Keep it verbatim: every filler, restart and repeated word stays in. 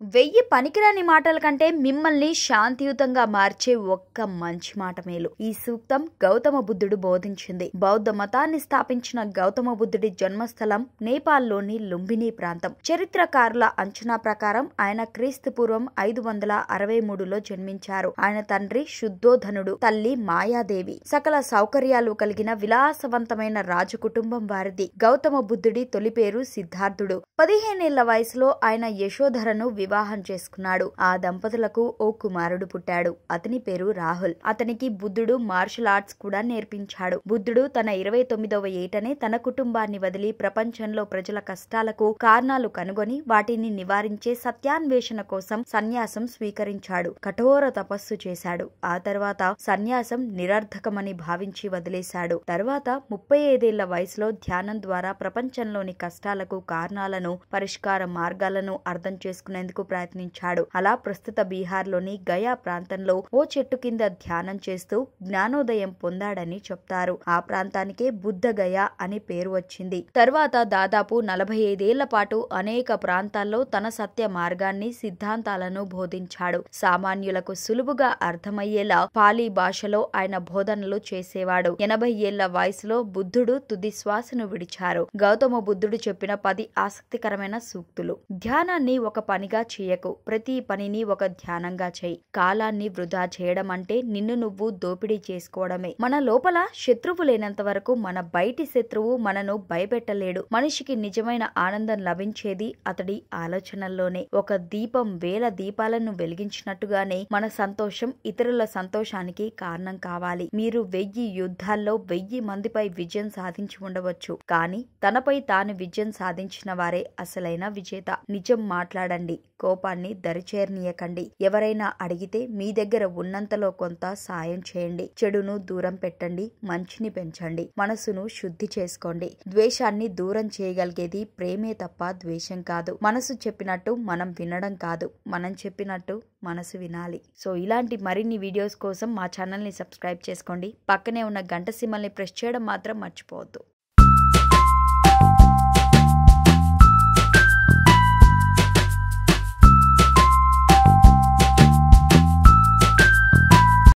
వెయ్యి పనికిరాని మాటల కంటే మిమ్మల్ని శాంతియుతంగా మార్చే ఒక్క మంచి మాట మేలు. ఈ సూక్తం గౌతమ బుద్ధుడు బోధించింది. బౌద్ధ మతాన్ని స్థాపించిన గౌతమ బుద్ధుడి జన్మస్థలం నేపాల్లోని లుంబిని ప్రాంతం. చరిత్రకారుల అంచనా ప్రకారం ఆయన క్రీస్తు పూర్వం ఐదు వందల అరవై మూడులో జన్మించారు. ఆయన తండ్రి శుద్ధోధనుడు, తల్లి మాయాదేవి. సకల సౌకర్యాలు కలిగిన విలాసవంతమైన రాజు కుటుంబం వారిది. గౌతమ బుద్ధుడి తొలి పేరు సిద్ధార్థుడు. పదిహేనేళ్ల వయసులో ఆయన యశోధరను వివాహం చేసుకున్నాడు. ఆ దంపతులకు ఓ కుమారుడు పుట్టాడు. అతని పేరు రాహుల్. అతనికి బుద్ధుడు మార్షల్ ఆర్ట్స్ కూడా నేర్పించాడు. బుద్ధుడు తన ఇరవై తొమ్మిదవ ఏటనే తన కుటుంబాన్ని వదిలి ప్రపంచంలో ప్రజల కష్టాలకు కారణాలు కనుగొని వాటిని నివారించే సత్యాన్వేషణ కోసం సన్యాసం స్వీకరించాడు. కఠోర తపస్సు చేశాడు. ఆ తర్వాత సన్యాసం నిరర్థకమని భావించి వదిలేశాడు. తర్వాత ముప్పై ఐదేళ్ల వయసులో ధ్యానం ద్వారా ప్రపంచంలోని కష్టాలకు కారణాలను, పరిష్కార మార్గాలను అర్థం చేసుకునేందుకు ప్రయత్నించాడు. అలా ప్రస్తుత బీహార్లోని గయా ప్రాంతంలో ఓ చెట్టు కింద ధ్యానం చేస్తూ జ్ఞానోదయం పొందాడని చెప్తారు. ఆ ప్రాంతానికే బుద్ధ గయా అని పేరు వచ్చింది. తర్వాత దాదాపు నలభై ఐదేళ్ల పాటు అనేక ప్రాంతాల్లో తన సత్య మార్గాన్ని, సిద్ధాంతాలను బోధించాడు. సామాన్యులకు సులువుగా అర్థమయ్యేలా పాలీ భాషలో ఆయన బోధనలు చేసేవాడు. ఎనభై ఏళ్ల వయసులో బుద్ధుడు తుది శ్వాసను విడిచారు. గౌతమ బుద్ధుడు చెప్పిన పది ఆసక్తికరమైన సూక్తులు. ధ్యానాన్ని ఒక పనిగా చేయకు, ప్రతి పనిని ఒక ధ్యానంగా చేయి. కాలాన్ని వృధా చేయడం అంటే నిన్ను నువ్వు దోపిడీ చేసుకోవడమే. మన లోపల శత్రువు లేనంత వరకు మన బయటి శత్రువు మనను భయపెట్టలేడు. మనిషికి నిజమైన ఆనందం లభించేది అతడి ఆలోచనల్లోనే. ఒక దీపం వేల దీపాలను వెలిగించినట్టుగానే మన సంతోషం ఇతరుల సంతోషానికి కారణం కావాలి. మీరు వెయ్యి యుద్ధాల్లో వెయ్యి మందిపై విజయం సాధించి ఉండవచ్చు, కానీ తనపై తాను విజయం సాధించిన వారే అసలైన విజేత. నిజం మాట్లాడండి, కోపాన్ని దరిచేరనీయకండి. ఎవరైనా అడిగితే మీ దగ్గర ఉన్నంతలో కొంత సాయం చేయండి. చెడును దూరం పెట్టండి, మంచిని పెంచండి. మనసును శుద్ధి చేసుకోండి. ద్వేషాన్ని దూరం చేయగలిగేది ప్రేమే తప్ప ద్వేషం కాదు. మనసు చెప్పినట్టు మనం వినడం కాదు, మనం చెప్పినట్టు మనసు వినాలి. సో ఇలాంటి మరిన్ని వీడియోస్ కోసం మా ఛానల్ ని సబ్స్క్రైబ్ చేసుకోండి. పక్కనే ఉన్న గంట సింబల్ ని ప్రెస్ చేయడం మాత్రం మర్చిపోవద్దు.